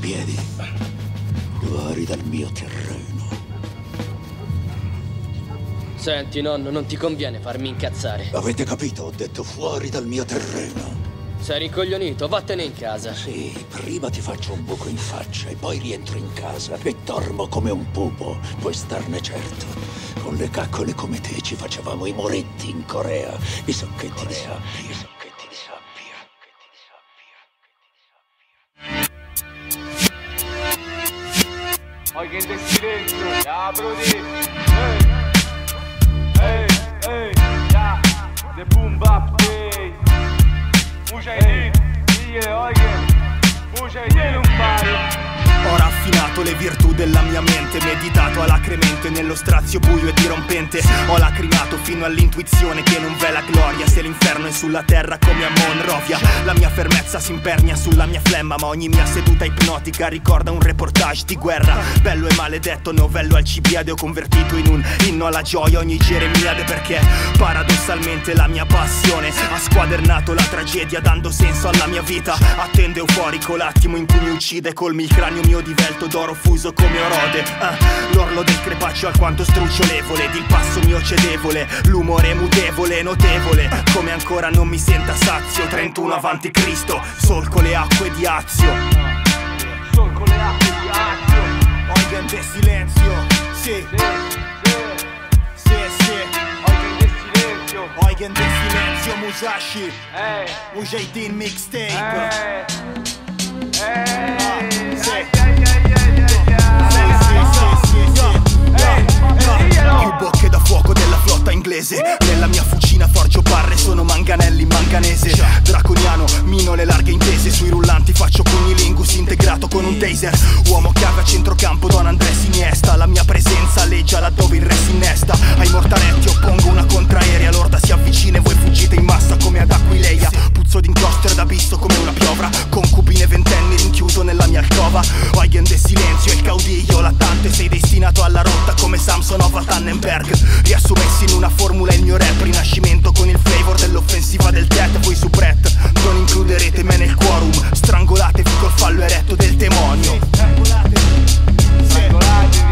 piedi. Fuori dal mio terreno. Senti, nonno, non ti conviene farmi incazzare. Avete capito? Ho detto fuori dal mio terreno. Sei rincoglionito, vattene in casa. Sì, prima ti faccio un buco in faccia e poi rientro in casa e dormo come un pupo. Puoi starne certo. Con le caccole come te ci facevamo i moretti in Corea. I sacchetti di sabbia. I sacchetti di sabbia. Poi che del silenzio, apro di. Ehi, ya, the boom bap day. Mujahideen, Mujahideen un paio. Ho raffinato le virtù della mia mente, meditato alacremente nello strazio buio e dirompente. Ho lacrimato fino all'intuizione che non v'è la gloria se l'inferno è sulla terra come a Monrovia. La mia fermezza si impernia sulla mia flemma, ma ogni mia seduta ipnotica ricorda un reportage di guerra. Bello e maledetto novello Alcibiade ho convertito in un inno alla gioia ogni Geremiade, perché paradossalmente la mia passione ha squadernato la tragedia dando senso alla mia vita. Attendo euforico l'attimo in cui mi uccide, colmi il cranio mio divelto d'oro fuso come Orode. L'orlo del crepaccio alquanto strucciolevole ed il passo mio cedevole, l'umore mutevole, notevole, come ancora non mi senta sazio. 31 avanti Cristo, solco le acque di Azio. Solco le acque di Azio. Oigan de silenzio, sì, sì, sì. Oigan de silenzio. Oigan de silenzio, Musashi. Mujahideen mixtape. Più bocche da fuoco della flotta inglese. Nella mia fucina forgio barre, sono manganelli in manganese. Draconiano, mino le larghe intese. Sui rullanti faccio cunnilingus integrato con un taser. Uomo chiave a centrocampo, Don Andrés Iniesta. La mia presenza alleggia laddove il re si innesta. Ai mortaretti oppongo una contraerea. L'orda si avvicina e voi fuggite in massa come ad Aquileia. Puzzo d'inchiostro ed abisso come una piovra. Concubine ventenni rinchiuso nella mia alcova. Oigan de silenzio, il caudiglio lattante. Sei destinato alla rotta come Samsonov a Tannenberg. Riassumessi in una formula il mio rap. Rinascimento con il flavor dell'offensiva del Tet. Voi su Brett non includerete me nel quorum. Strangolatevi col fallo eretto del demonio. Strangolatevi.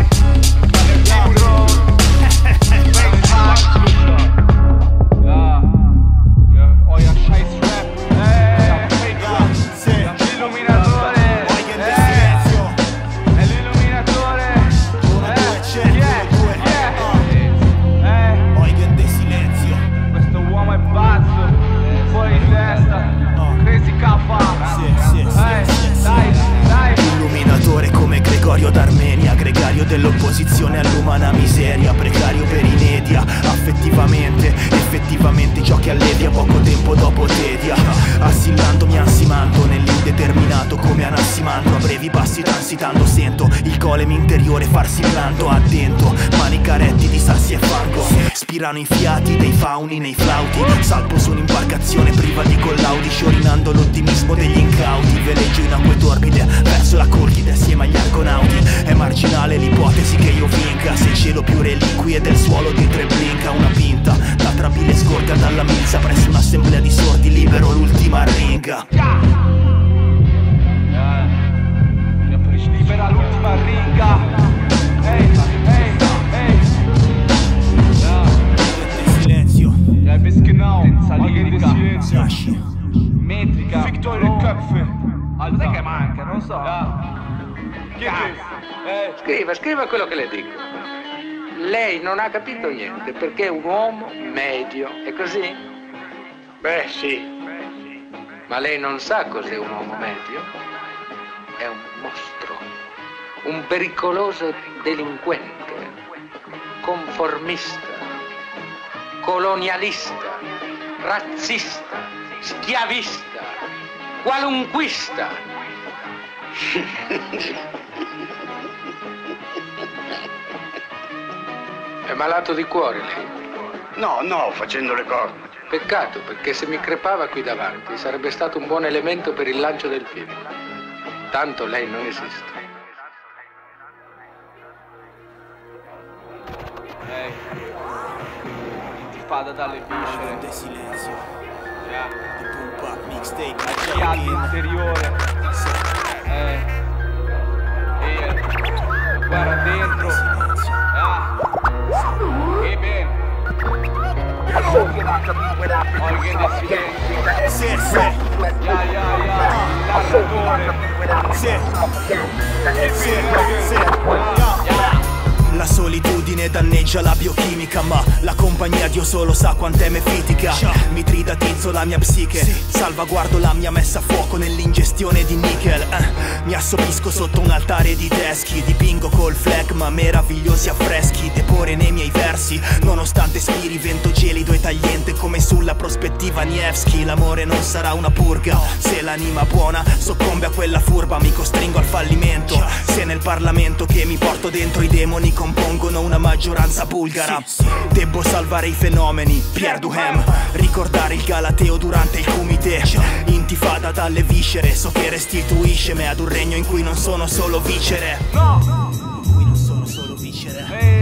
d'Armenia, gregario dell'opposizione all'umana miseria, precario per i media, affettivamente, effettivamente giochi allevi a poco tempo dopo tedia, assillandomi ansimando nell'indeterminato come Anassimandro, a brevi passi transitando sento il golem interiore farsi planto, attento, manicaretti di sassi e fango, spirano i fiati dei fauni nei flauti, salpo su un'imbarcazione priva di collaudi, sciorinando l'ottimismo degli incauti, veleggio in acque torbide verso la Cortide assieme agli argonauti, è marginale l'ipotesi che io vinca, se cielo più reliquie del suolo di Treblinka, una pinta, la trabile scorga dalla milza presso un'assemblea di sordi, libero l'ultima ringa. Libera l'ultima ringa. Ehi, ehi, ehi. Silenzio. Ja, bis genau. Senza lirica. Metrica. Victoria Köpfe. Cos'è che manca? Non lo so. Scriva quello che le dico. Lei non ha capito niente perché è un uomo medio, è così? Beh, sì. Ma lei non sa cos'è un uomo medio? È un mostro, un pericoloso delinquente, conformista, colonialista, razzista, schiavista, qualunquista. È malato di cuore lei? No, facendo le corna. Peccato, perché se mi crepava qui davanti sarebbe stato un buon elemento per il lancio del film. Tanto lei non esiste. Intifada dalle viscere. De silenzio. Già. Di Pumpa, mixtape, Fiato interiore. La solitudine danneggia la biochimica, ma la compagnia Dio solo sa quant'è mefitica. Mi tridatizzo la mia psiche, salvaguardo la mia messa a fuoco nell'ingestione di nickel. Mi assopisco sotto un altare di teschi, dipingo col flegma meravigliosi affreschi, depore nei miei versi, nonostante spiri vento gelido e tagliente come sulla prospettiva Nevsky. L'amore non sarà una purga, se l'anima buona soccombe a quella furba mi costringo al fallimento. Se nel Parlamento che mi porto dentro i demoni compongono una maggioranza bulgara, debbo salvare i fenomeni, Pierre Duhem, ricordare il Galateo durante il Kumite, intifada dalle viscere, so che restituisce me ad un regno in cui non sono solo vicere, in cui non sono solo vicere,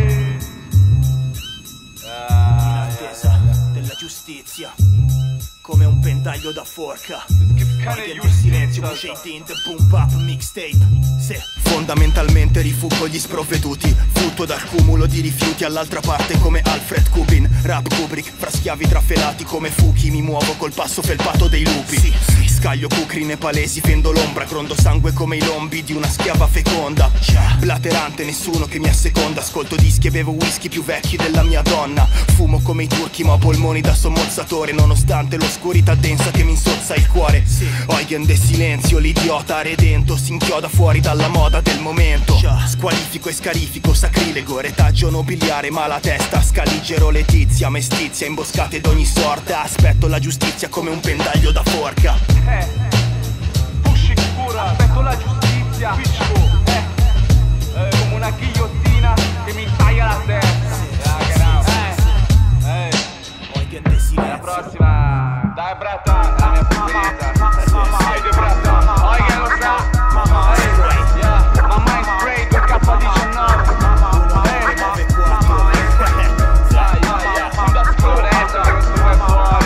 in attesa della giustizia, come un pentaglio da forca. Voglio il silenzio, Mujahideen, the boom bap mixtape. Fondamentalmente rifuggo gli sprovveduti, frutto dal cumulo di rifiuti all'altra parte come Alfred Kubin, rap Kubrick, fra schiavi trafelati come fuchi, mi muovo col passo felpato dei lupi. Scaglio cucrine palesi, fendo l'ombra, grondo sangue come i lombi di una schiava feconda. Blaterante, nessuno che mi asseconda, ascolto dischi e bevo whisky più vecchi della mia donna. Fumo come i turchi ma ho polmoni da sommozzatore, nonostante l'oscurità densa che mi insozza il cuore. Eugen de silenzio, l'idiota redento si inchioda fuori dalla moda del momento. Squalifico e scarifico, sacrilego, retaggio nobiliare, ma la testa scaligero letizia, mestizia, imboscate d'ogni sorta. Aspetto la giustizia come un pendaglio da forca. Pusci pura, aspetto la giustizia, come una ghigliottina che mi taglia la testa. La prossima, dai brata, la mia preferita. Oide brata, oide lo sa. Mamma in spray, 2K19. Fonda scorretta, questo è fuori.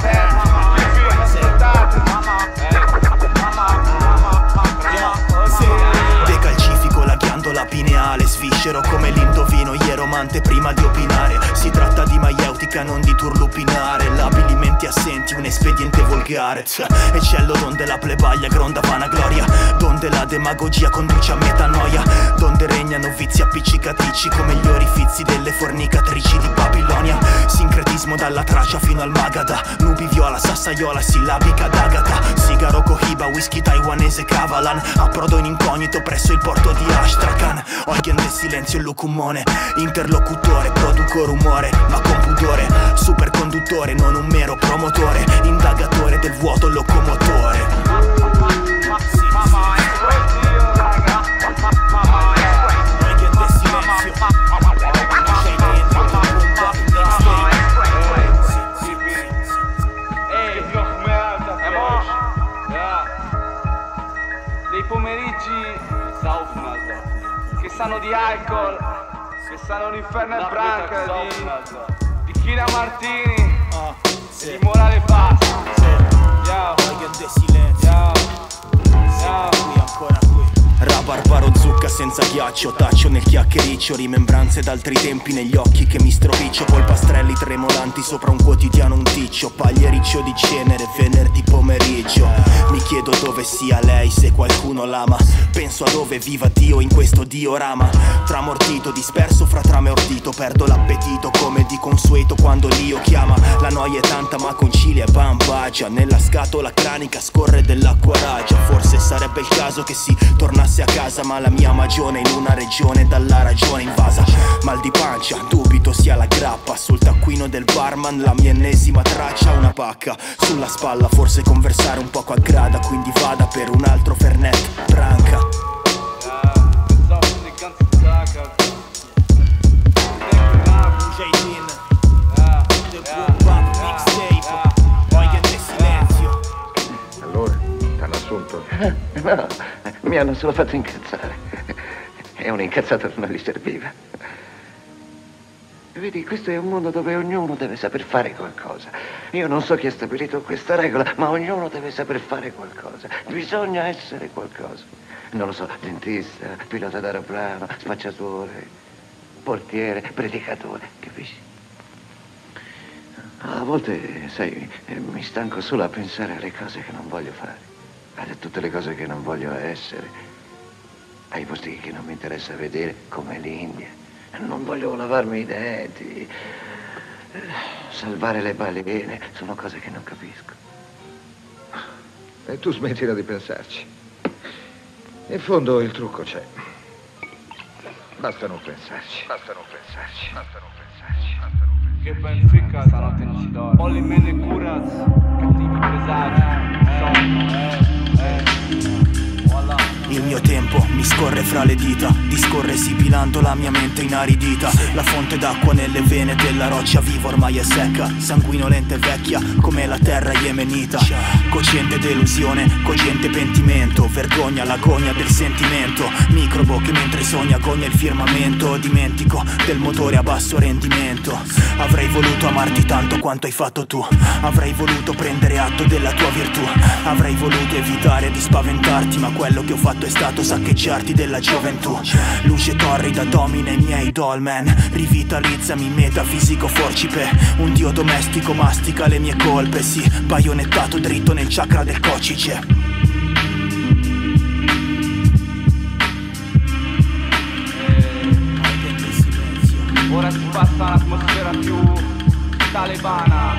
Decalcifico la ghiandola pineale, sviscero come l'indovino ieromante prima di opinare. Si tratta di maieutica, non di turlupinare, labili menti assenti, un espediente volgare. Eccello donde la plebaglia gronda vanagloria, donde la demagogia conduce a metanoia, donde regnano vizi appiccicaticci come gli orifizi delle fornicatrici di Babilonia. Sincretismo dalla Tracia fino al Magadha, nubi viola, sassaiola, sillabica d'Agata. Sigaro Cohiba, whisky taiwanese Kavalan, approdo in incognito presso il porto di Astrakhan. Eugen del silenzio il lucumone, interlocutore, produco rumore ma con pudore, superconduttore non un mero promotore, indagatore del vuoto locomotore. Dei pomeriggi che sanno di alcol, che sanno l'inferno e branca di Kira Martini, di morale bassa. Rabarbaro zucca senza ghiaccio, taccio nel chiacchiericcio, rimembranze d'altri tempi negli occhi che mi stropiccio, polpastrelli tremolanti sopra un quotidiano unticcio, pagliericcio di cenere venerdì pomeriggio. Mi chiedo dove sia lei, se qualcuno l'ama, penso a dove viva Dio in questo diorama. Tramortito, disperso fra trame ordito, perdo l'appetito come di consueto quando l'io chiama. La noia è tanta ma concilia e bambagia, nella scatola cranica scorre dell'acqua ragia. Forse sarebbe il caso che si tornasse a casa, ma la mia magione in una regione dalla ragione invasa. Mal di pancia, dubito sia la grappa, sul taccuino del barman la mia ennesima traccia. Una pacca sulla spalla, forse conversare un poco aggrada, quindi vada per un altro Fernet, branca. Mujahideen, the boom bap mixtape, Eugen del silenzio. Allora, t'hanno assunto? No, mi hanno solo fatto incazzare. E un incazzato non gli serviva. Vedi, questo è un mondo dove ognuno deve saper fare qualcosa. Io non so chi ha stabilito questa regola, ma ognuno deve saper fare qualcosa. Bisogna essere qualcosa. Non lo so, dentista, pilota d'aeroplano, spacciatore, portiere, predicatore, capisci? A volte, sai, mi stanco solo a pensare alle cose che non voglio fare, a tutte le cose che non voglio essere, ai posti che non mi interessa vedere, come l'India. Non voglio lavarmi i denti, salvare le balene, sono cose che non capisco. E tu smettila di pensarci. In fondo il trucco c'è. Basta non pensarci. Basta non pensarci. Basta non pensarci. Basta non pensarci. Che Benfica stanotte non si dorme. Olli mene curas, cattivi presagi. Voilà. Il mio tempo mi scorre fra le dita, discorre sipilando la mia mente inaridita. La fonte d'acqua nelle vene della roccia viva ormai è secca, sanguinolenta e vecchia come la terra yemenita. Cociente delusione, cogente pentimento, vergogna l'agonia del sentimento. Microbo che mentre sogna agogna il firmamento. Dimentico del motore a basso rendimento. Avrei voluto amarti tanto quanto hai fatto tu. Avrei voluto prendere atto della tua virtù. Avrei voluto evitare di spaventarti, ma quello che ho fatto è stato saccheggiarti della gioventù. Luce torrida domina i miei dolmen, rivitalizzami metafisico forcipe. Un dio domestico mastica le mie colpe, sì, baionettato dritto nel chakra del coccice. Ora si passa un'atmosfera più talebana.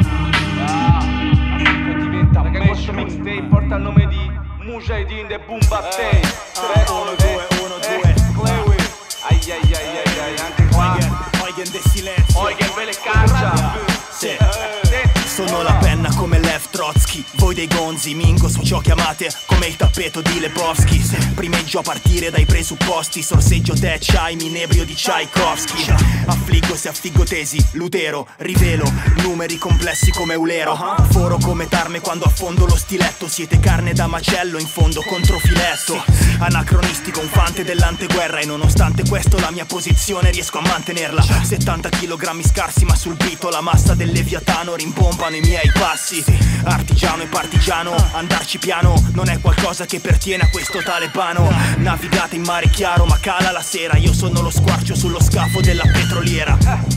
Diventa perché questo mixtape porta il nome di Mujahideen de Boom Bap-Tay. 1, 2, 1, 2 ai, anche qua Eugen de silenzio, Eugen ve le caccia. sì. Sono la penna come Lev Trotsky, voi dei gonzi, mingo su ciò che amate come il tappeto di Lebowski. Primeggio a partire dai presupposti, sorseggio te c'hai, minebrio di Tchaikovsky. Affliggo se affiggo tesi, Lutero, rivelo numeri complessi come Eulero. Foro come tarme quando affondo lo stiletto, siete carne da macello in fondo contro filetto. Anacronistico, un fante dell'anteguerra, e nonostante questo la mia posizione riesco a mantenerla. 70 kg scarsi ma sul brito la massa del Leviatano rimbombano i miei passi. Artigiano e partigiano, andarci piano non è qualcosa che pertiene a questo talebano. Navigate in mare chiaro ma cala la sera, io sono lo squarcio sullo scafo della petroliera.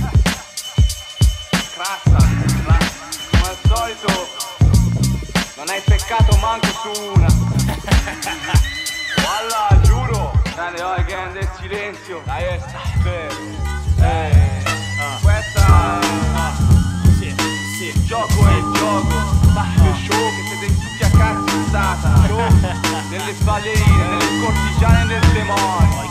Crassa, come al solito non hai peccato manco su una. Wallah, giuro. Grande Eugen del silenzio. Dai, questa il gioco è il gioco. Che show che siete tutti a cazzata. Show delle ballerine, delle cortigiane del demonio.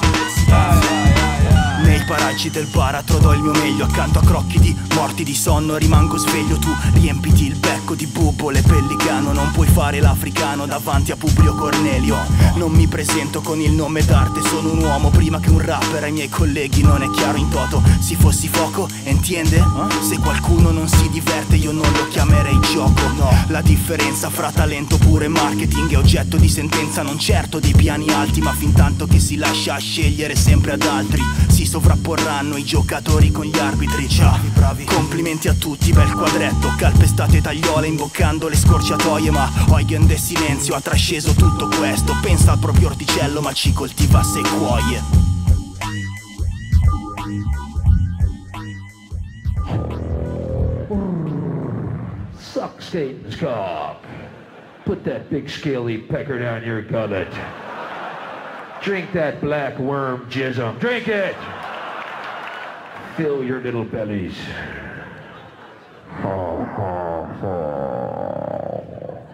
Nei paraggi del baratro do il mio meglio, accanto a crocchi di morti di sonno rimango sveglio. Tu riempiti il becco di bubole pellicano, non puoi fare l'africano davanti a Publio Cornelio. Non mi presento con il nome d'arte, sono un uomo prima che un rapper. Ai miei colleghi non è chiaro in toto, se fossi fuoco, entiende? Se qualcuno non si diverte io non lo chiamerei gioco. La differenza fra talento pure marketing è oggetto di sentenza, non certo dei piani alti, ma fin tanto che si lascia scegliere sempre ad altri si sovrapporranno i giocatori con gli arbitri. Bravi. Complimenti a tutti, bel quadretto, calpestate tagliole imboccando le scorciatoie. Ma Eugen de silenzio ha trasceso tutto questo, pensa al proprio orticello ma ci coltiva sequoie. Suck Satan's cock. Put that big scaly pecker down your gullet. Drink that black worm jism. Drink it! Fill your little bellies. Ho, ho, ho.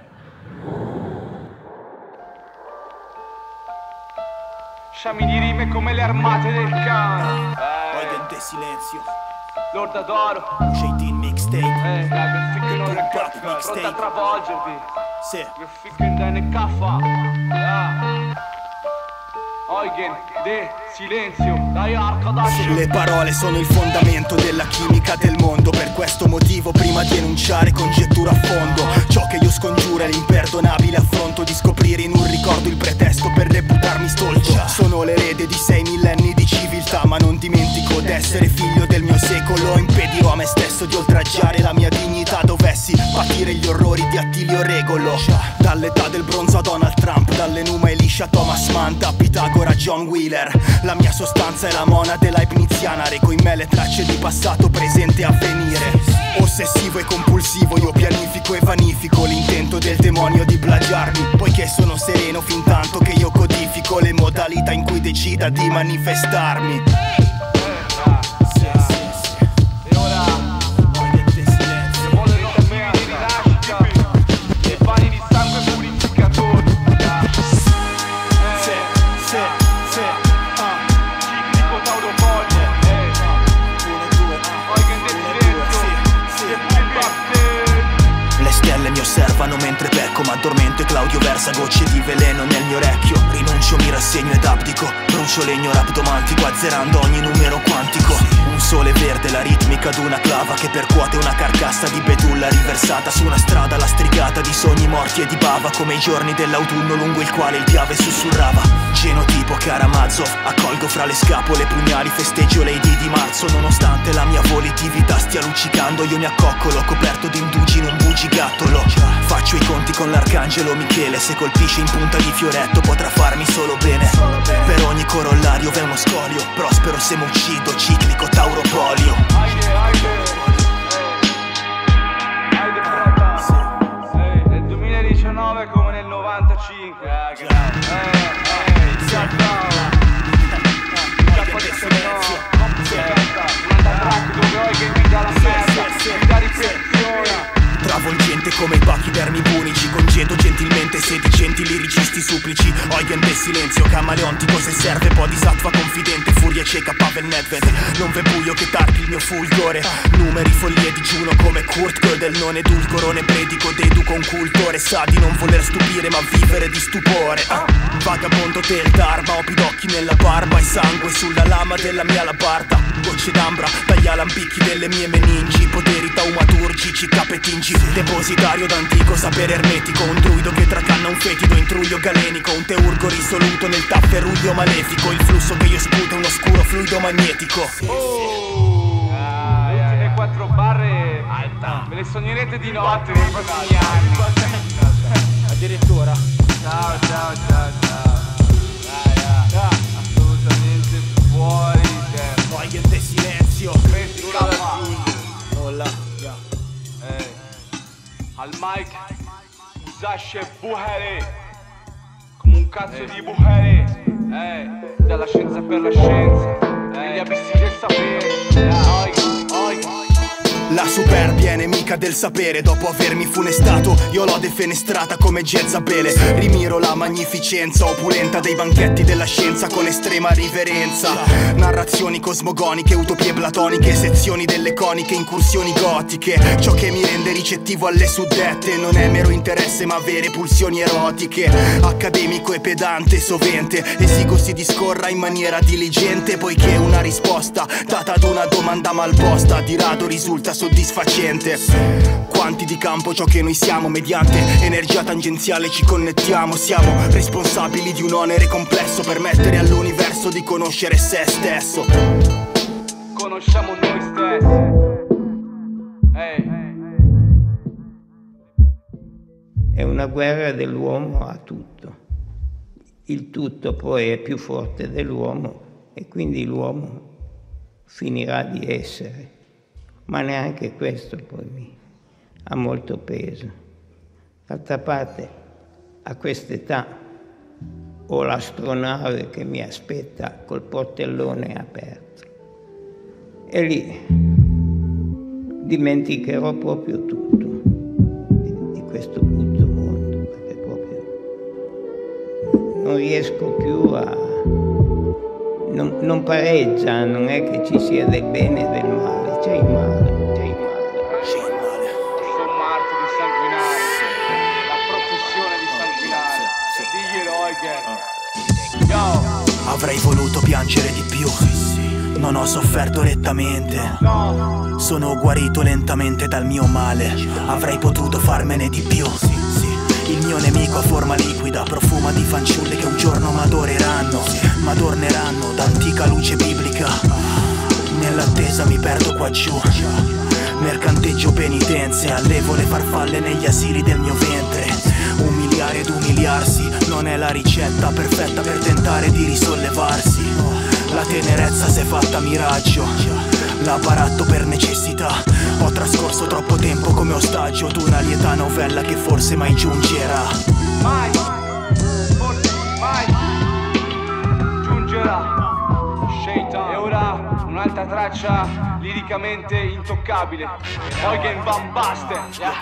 Sciami di rime come le armate del cane. Eugen de silenzio, Lord d'oro. Mujahideen mixtape. Wir ficken eure Tupac Köpfe, mixtape. pronti a travolgervi. Sì. Wir ficken deine Kaffa. Eugen de silenzio. Dai arkadaş. Le parole sono il fondamento della chimica del mondo. Per questo motivo prima di enunciare congettura a fondo. Ciò che io scongiuro è l'imperdonabile affronto di scoprire in un ricordo il pretesto per reputarmi stolto. Sono l'erede di 6 millenni di civiltà, ma non dimentico d'essere figlio del mio secolo. Impedirò a me stesso di oltraggiare la mia dignità, dovessi patire gli orrori di Attilio Regolo. Dall'età del bronzo a Donald Trump, dall'Enuma Elisha Thomas Mann, da Pitagora John Wheeler. La mia sostanza è la monade leibniziana, reco in me le tracce di passato, presente e avvenire. Ossessivo e compulsivo, io pianifico e vanifico l'intento del demonio di plagiarmi, poiché sono sereno fin tanto che io codifico le modalità in cui decida di manifestarmi. Mi osservano mentre pecco, ma addormento e Claudio versa gocce di veleno nel mio orecchio. Rinuncio, mi rassegno ed abdico, brucio legno raptomantico, azzerando ogni numero quantico. Un sole verde, la ritmica d'una clava che percuote una carcassa di betulla riversata su una strada lastricata di sogni morti e di bava, come i giorni dell'autunno lungo il quale il piave sussurrava. Genotipo Karamazov, accolgo fra le scapole pugnali, festeggio Lady di marzo. Nonostante la mia volitività stia luccicando, io mi accoccolo coperto di indugi in un bugigattolo. Faccio i conti con l'arcangelo Michele, se colpisce in punta di fioretto potrà farmi solo bene. Per ogni corollario v'è uno scolio, prospero se m'uccido, ciclico tauropolio. Nel 2019 come nel 95. Travolgente come i pachydermi punici, congedo gentilmente sedicenti liricisti supplici. Eugen del silenzio camaleontico, se serve bodhisattva confidente, furia cieca Pavel Nedved. Non v'è buio che tardi il mio fulgore, numeri follie digiuno come Kurt Gödel. Non edulcoro ne predico, deduco un cultore, sa di non voler stupire ma vivere di stupore. Vagabondo del Dharma, ho pidocchi nella barba e sangue sulla lama della mia alabarda. Gocce d'ambra dagli alambicchi delle mie meningi, poteri taumaturgici capetingi. Depositario d'antico sapere ermetico, un druido che tracanna un fetido intruglio galenico, un teurgo risoluto nel tafferuglio malefico. Il flusso che io sputo è un oscuro fluido magnetico. Le 4 barre me le sognerete di notte nei prossimi anni. Addirittura. Ciao, ciao, ciao, ciao. Assolutamente fuori tempo. Eugen del silenzio. Nulla da aggiungere. Al mic Usasce Buhari, come un cazzo di Buhari, dalla scienza per la scienza, gli abissi del sapere. La superbia è nemica del sapere, dopo avermi funestato io l'ho defenestrata come Jezabele. Rimiro la magnificenza opulenta dei banchetti della scienza con estrema riverenza. Narrazioni cosmogoniche, utopie platoniche, sezioni delle coniche, incursioni gotiche. Ciò che mi rende ricettivo alle suddette non è mero interesse ma vere pulsioni erotiche. Accademico e pedante sovente, esigo si discorra in maniera diligente, poiché una risposta data ad una domanda mal posta di rado risulta soddisfacente. Quanti di campo ciò che noi siamo, mediante energia tangenziale ci connettiamo. Siamo responsabili di un onere complesso, permettere all'universo di conoscere se stesso. Conosciamo noi stessi. È una guerra dell'uomo a tutto. Il tutto poi è più forte dell'uomo e quindi l'uomo finirà di essere. Ma neanche questo poi ha molto peso. D'altra parte, a quest'età ho l'astronave che mi aspetta col portellone aperto. E lì dimenticherò proprio tutto di questo brutto mondo, perché proprio non riesco più a... Non pareggia, non è che ci sia del bene e del male, c'è il male, c'è il male. Sommarti di sanguinare, la professione di sanguinare. Diglielo, Eugen. Avrei voluto piangere di più, non ho sofferto rettamente, sono guarito lentamente dal mio male. Avrei potuto farmene di più. Il mio nemico a forma liquida profuma di fanciulle che un giorno m'adoreranno, m'adorneranno d'antica luce biblica. Nell'attesa mi perdo qua giù, mercanteggio penitenze, allevo le farfalle negli asili del mio ventre. Umiliare ed umiliarsi non è la ricetta perfetta per tentare di risollevarsi. La tenerezza s'è fatta miraggio, la baratto per necessità. Ho trascorso troppo tempo come ostaggio ad una lieta novella che forse mai giungerà. Mai, forse mai giungerà. Shaitan. E ora un'altra traccia liricamente intoccabile. Eugen Van Basten.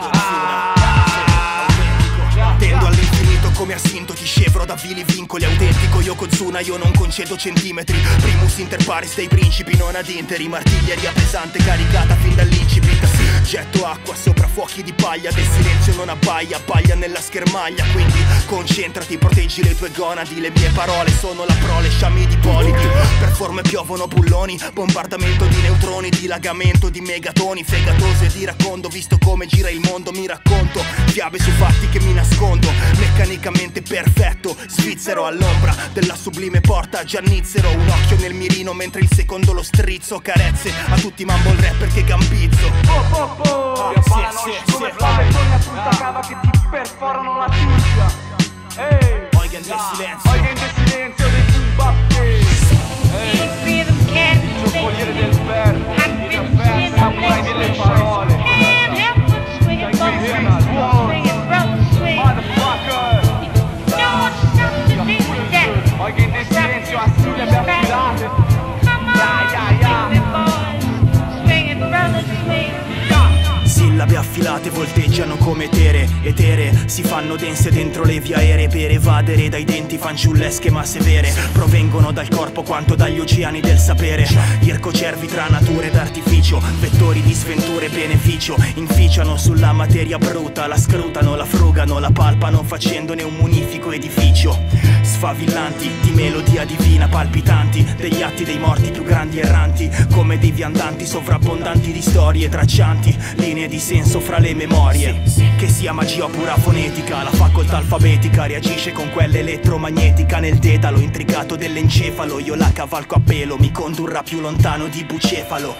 Tendo all'infinito come asinto, ti scevro da vili vincoli. Autentico Yokozuna, io non concedo centimetri. Primus inter pares dei principi, non ad interi. Artiglieria pesante caricata fin dall'incipit. Getto acqua sopra fuochi di paglia, del silenzio non abbaia, abbaglia nella schermaglia. Quindi concentrati, proteggi le tue gonadi. Le mie parole sono la prole, sciami di polidi. Per forme piovono bulloni, bombardamento di neutroni, dilagamento di megatoni. Fegatoso ed iracondo, visto come gira il mondo mi racconto fiabe su fatti che mi nascondo. Meccanicamente perfetto, svizzero all'ombra della sublime porta Giannizzero. Un occhio nel mirino mentre il secondo lo strizzo. Carezze a tutti mambo il rapper che gambizzo. Come flametoni a punta cava che ti perforano la tibia. Eugen del silenzio. Eugen del silenzio dei Zimbabwe. Il giocoliere del verbo, il samurai delle parole. Eugen del silenzio a sillabe affilate. Sillabe affilate volteggiano come etere, si fanno dense dentro le vie aeree per evadere dai denti fanciullesche ma severe. Provengono dal corpo quanto dagli oceani del sapere. Ircocervi tra natura ed artificio, vettori di sventure e beneficio. Inficiano sulla materia bruta, la scrutano, la frugano, la palpano facendone un munifico edificio. Sfavillanti di melodia divina, palpitanti degli atti dei morti più grandi erranti. Come dei viandanti sovrabbondanti di storie traccianti linee di senso fra le memorie. Che sia magia o pura fonetica, la facoltà alfabetica reagisce con quella elettromagnetica. Nel dedalo intricato dell'encefalo io la cavalco a pelo, mi condurrà più lontano di bucefalo.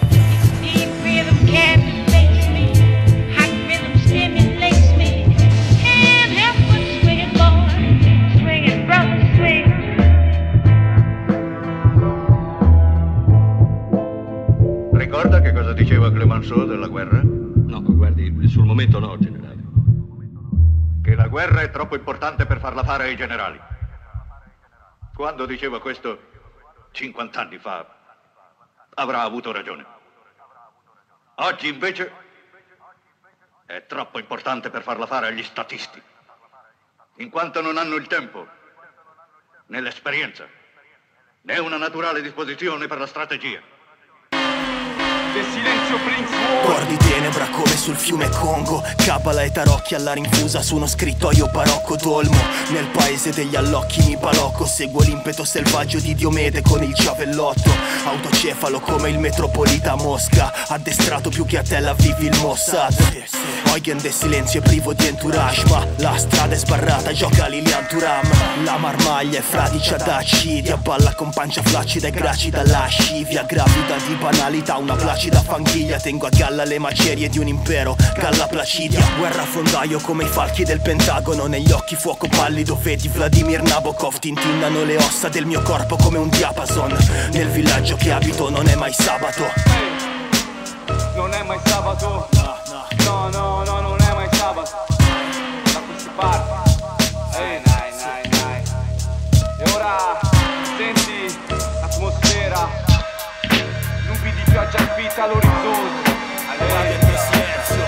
Ricorda che cosa diceva Clemenceau della guerra? No, guardi, sul momento no, generale. Che la guerra è troppo importante per farla fare ai generali. Quando diceva questo 50 anni fa, avrà avuto ragione. Oggi invece è troppo importante per farla fare agli statisti, in quanto non hanno il tempo, né l'esperienza, né una naturale disposizione per la strategia. Del silenzio Prince Cuor di tenebra come sul fiume Congo, Kabbalah e tarocchi alla rinfusa su uno scrittoio barocco dolmo. Nel paese degli allocchi mi balocco, seguo l'impeto selvaggio di Diomede con il giavellotto. Autocefalo come il metropolita a Mosca, addestrato più che a Tel Aviv il Mossad. Eugen del silenzio è privo di entourage, ma la strada è sbarrata, gioca Lilian Thuram. La marmaglia è fradicia da accidia, balla con pancia flaccida e gracida lascivia. Gravida di banalità, una placida fanghiglia. Tengo a galla le macerie di un impero, galla placidia. Guerra fondaio come i falchi del Pentagono, negli occhi fuoco pallido vedi Vladimir Nabokov. Tintinnano le ossa del mio corpo come un diapason. Nel villaggio che abito non è mai sabato. Non è mai sabato. No, non è mai sabato. Da cui si parte. Nai. E ora senti l'atmosfera, nubi di pioggia alpita all'orizzonte. Eugen del silenzio.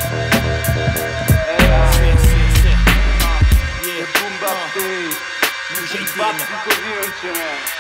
E boom bap day. Infatti così non ce n'è.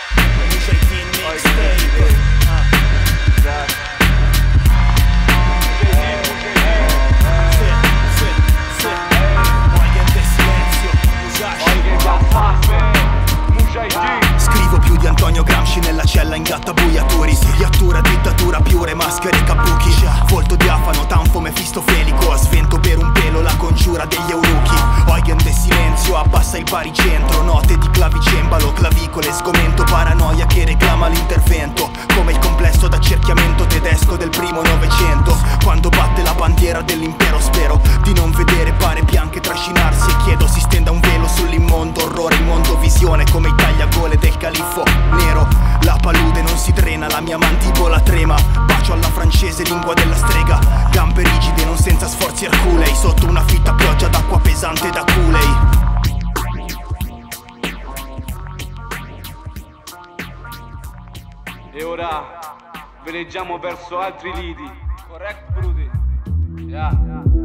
Scrivo più di Antonio Gramsci nella cella in gattabuia Turi. Iattura, dittatura, piure, maschere, kabuki. Volto diafano, tanfo, mefistofelico. Svento per un pelo la congiura degli eunuchi. Eugen del silenzio abbassa il baricentro. Note di clavicembalo, clavicole, sgomento. Paranoia che reclama l'intervento, come il complesso d'accerchiamento tedesco del primo Novecento. Quando batte la bandiera dell'impero spero di non vedere pare bianche trascinarsi. E chiedo si stenda un velo sull'immondo orrore, immondo visione come i tagliagole del califfo nero. La palude non si trena, la mia mantiglia tipo la trema. Bacio alla francese, lingua della strega. Gambe rigide, non senza sforzi erculei. Sotto una fitta pioggia d'acqua pesante da culei. E ora veleggiamo verso altri lidi. Correct, Brudi? Yeah.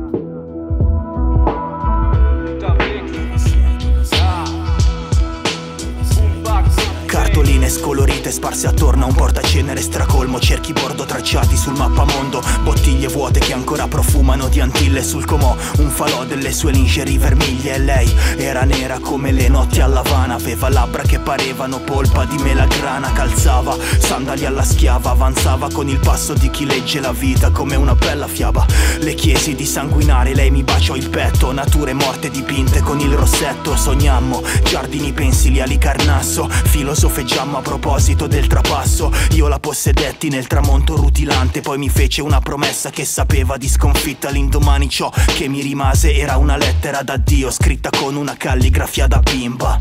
Cartoline scolorite sparse attorno a un portacenere stracolmo. Cerchi bordo tracciati sul mappamondo. Bottiglie vuote che ancora profumano di Antille sul comò. Un falò delle sue lingerie vermiglie. E lei era nera come le notti a L'Havana. Aveva labbra che parevano polpa di melagrana. Calzava sandali alla schiava. Avanzava con il passo di chi legge la vita come una bella fiaba. Le chiesi di sanguinare, lei mi baciò il petto. Nature morte dipinte con il rossetto. Sognammo giardini pensili ali Carnasso. Filosofeggiammo a proposito del trapasso. Io la possedetti nel tramonto rutilante. Poi mi fece una promessa che sapeva di sconfitta. L'indomani ciò che mi rimase era una lettera d'addio scritta con una calligrafia da bimba.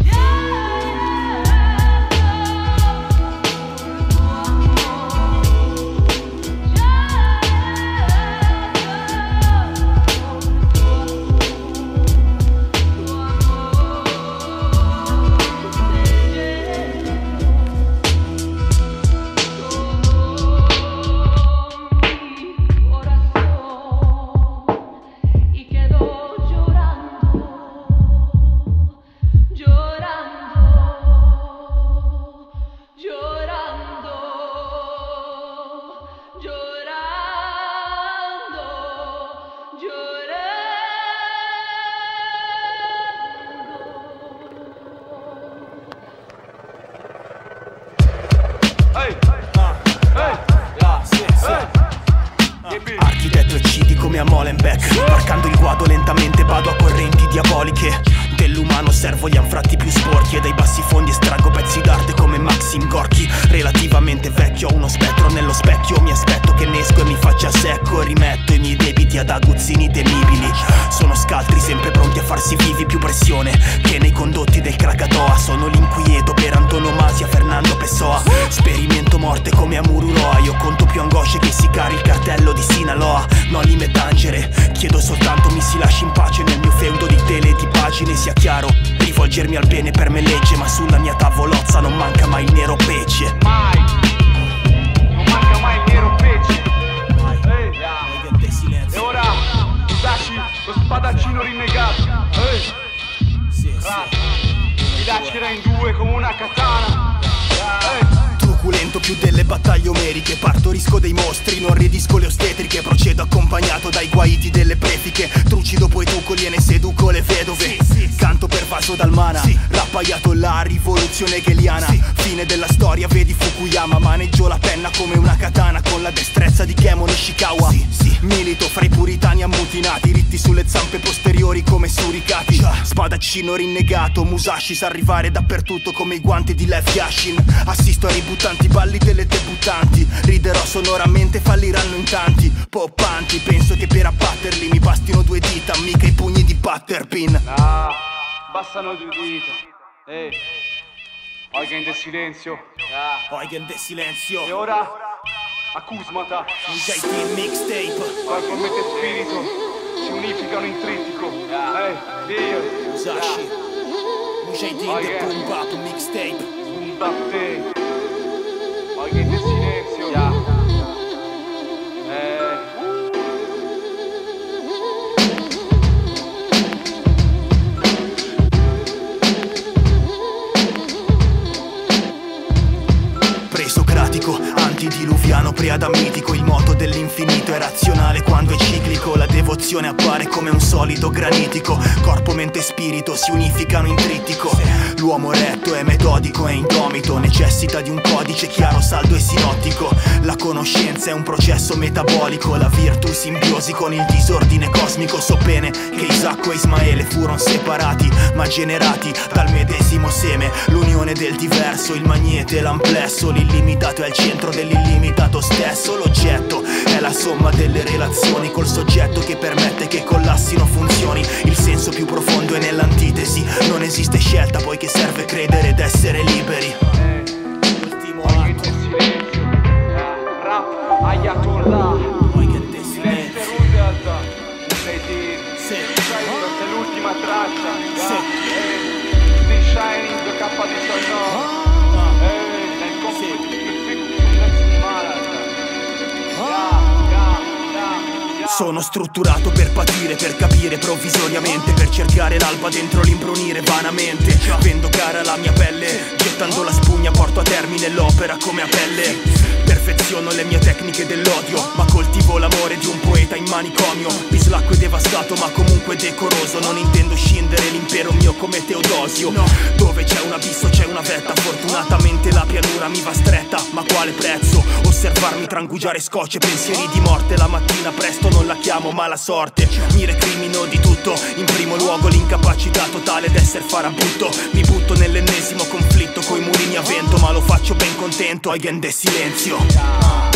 Architetto e cidi come a Molenbeek. Marcando il guado lentamente vado a correnti diaboliche. Dell'umano servo gli anfratti più sporchi. E dai bassi fondi estraggo pezzi d'arte come Maxim Gorky. Relativamente vecchio, ho uno spettro nello specchio. Mi aspetto che nesco e mi faccia secco. Rimetto i miei debiti ad aguzzini temibili. Sono scaltri sempre pronti a farsi vivi. Più pressione che nei condotti del Krakatoa. Sono l'inquieto per antonomasia Fernando Pessoa. Sperimento morte come a Mururoa. Io conto più angosce che sicari il cartello di Sinaloa. Noli me tangere, chiedo soltanto mi si lasci in pace. Nel mio feudo di tele e di pagine sia chiaro. Rivolgermi al bene per me legge. Ma sulla mia tavolozza non manca mai il nero pece. Mai, non manca mai il nero pece. E ora Musashi, lo spadaccino rinnegato. Mi lacerà in due come una katana. Truculento più delle battaglie omeriche. Partorisco dei mostri, non ridisco le ostetriche. Procedo accompagnato dai guaiti delle prefiche. Trucido poi tucoli e ne seduco le vedove. Canto pervaso dal mana, rappaiato la rivoluzione hegeliana. Fine della storia, vedi Fukuyama. Maneggio la penna come una katana con la destrezza di Kemon Ishikawa. Milito fra i puritani ammutinati, ritti sulle zampe posteriori come suricati. Spadaccino rinnegato, Musashi sa arrivare dappertutto come i guanti di Lev Yashin. Assisto ai ributtanti balli delle debuttanti. Riderò sonoramente, falliranno in tanti. Poppanti, penso che per abbatterli mi bastino due dita, mica i pugni di Butterbean. Ah, bastano due dita. Eugen del silenzio. Eugen del silenzio. E ora Akusmata. Mujahideen mixtape. Corpo, mente e spirito si unificano in trittico. Dio. Musashi. Mujahideen the Boom Bap mixtape. Boom Bap Day. Eugen del silenzio. Presocratico, antidiluviano, preadamitico. Il moto dell'infinito è razionale quando è ciclico. La devozione appare come un solido granitico. Corpo, mente e spirito si unificano in trittico. L'uomo retto è metodico e indomito. Necessita di un codice chiaro, saldo e sinottico. La conoscenza è un processo metabolico. La virtù simbiosi con il disordine cosmico. So bene che Isacco e Ismaele furono separati ma generati dal medesimo seme. L'unione del diverso, il magnete e l'amplesso. L'illimitato è al centro dell'illimitato stesso. L'oggetto è la somma delle relazioni col soggetto che permette che collassino funzioni. Il senso più profondo è nell'antitesi. Non esiste scelta poiché serve credere ed essere liberi. Ultimo atto. Ayatollah Nesterudad Lady questa è l'ultima traccia Still Shining K di Sonno nel Sono strutturato per patire, per capire provvisoriamente, per cercare l'alba dentro l'imbrunire vanamente. Vendo cara la mia pelle, gettando la spugna porto a termine l'opera come a pelle. Perfeziono le mie tecniche dell'odio, ma coltivo l'amore di un poeta in manicomio. Bislacco e devastato ma comunque decoroso, non intendo scindere l'impero mio come Teodosio. Dove c'è un abisso c'è una vetta, fortunatamente la pianura mi va stretta. Ma quale prezzo? Osservarmi trangugiare scotch e pensieri di morte. La mattina presto non la chiamo mala sorte. Mi recrimino di tutto, in primo luogo l'incapacità totale d'essere farabutto. Mi butto nell'ennesimo conflitto coi mulini a vento, ma lo faccio ben contento, again de silenzio.